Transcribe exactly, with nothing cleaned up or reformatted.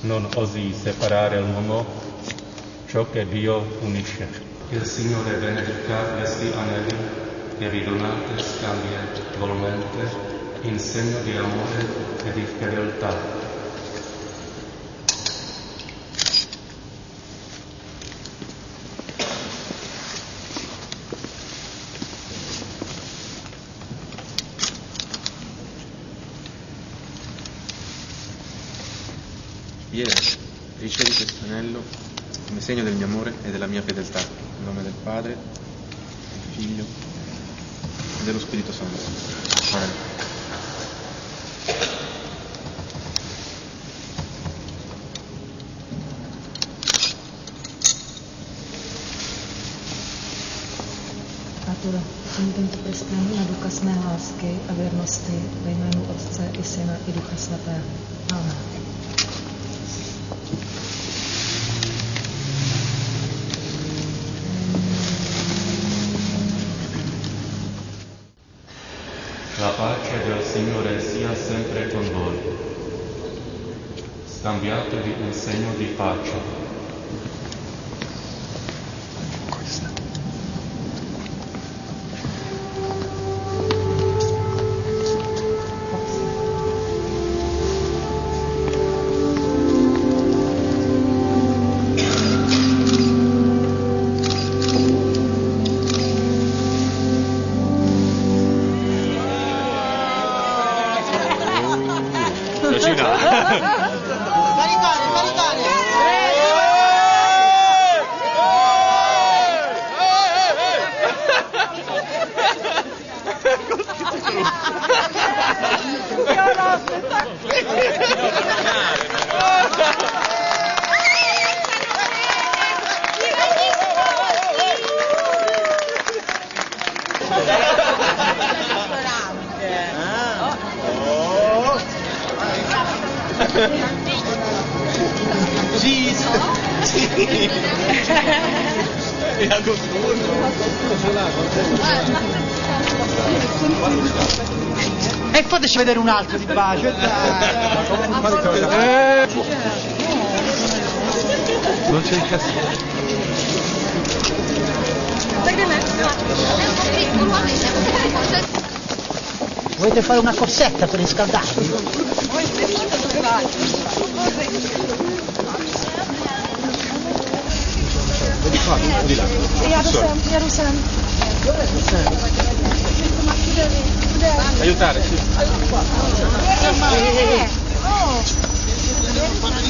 non osi separare l'uomo ciò che Dio unisce. Il Signore benedica questi anelli che vi donate scambievolmente in segno di amore e di fedeltà. Vieni, ricevi questo anello come segno del mio amore e della mia fedeltà, in nome del Padre, del Figlio e dello Spirito Santo. Amen. Táto, čím tento prstení na důkaz mé lásky a věrnosti ve jménu Otce i Syna i Ducha Svatého. Amen. La pace del Signore sia sempre con voi. Scambiatevi un segno di pace. E fateci vedere un altro di pace, dai. Eh. Non c'è il castello. Volete fare una corsetta per riscaldarvi? Di là. Aiutare, sì.